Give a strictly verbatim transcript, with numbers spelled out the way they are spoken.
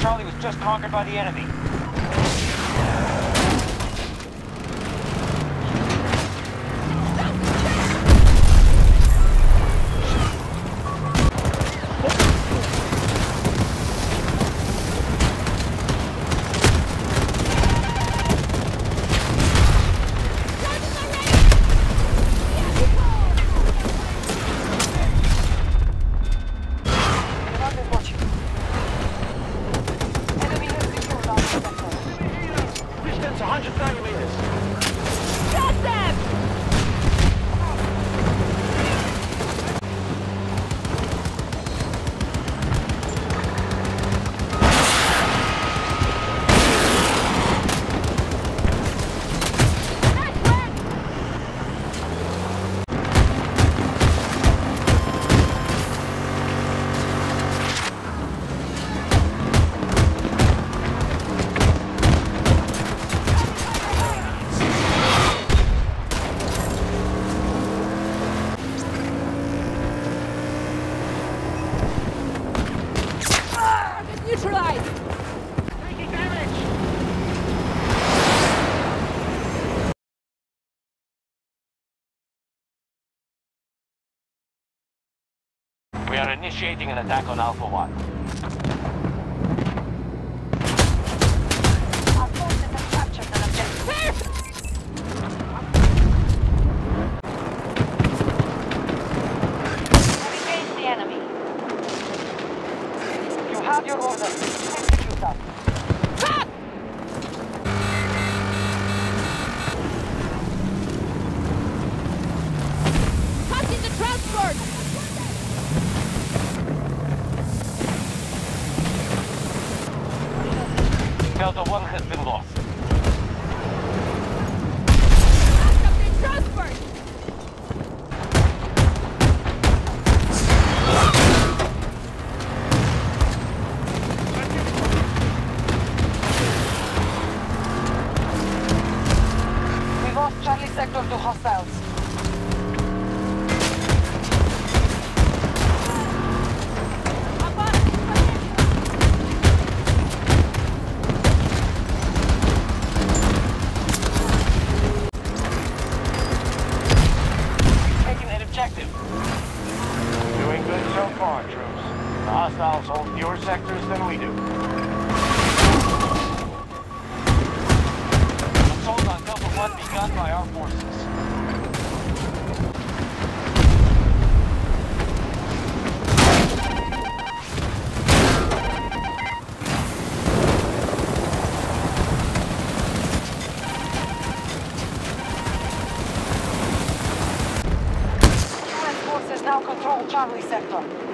Charlie was just conquered by the enemy. We are initiating an attack on Alpha One. Our forces have captured an objective. We engage the enemy. You have your orders. Execute them. Ha! Touching the transport! Delta One has been lost. Captain transport! We lost Charlie sector to hostiles. Doing good so far, troops. The hostiles hold fewer sectors than we do. Assault on Delta One begun by our forces. Now control Charlie sector.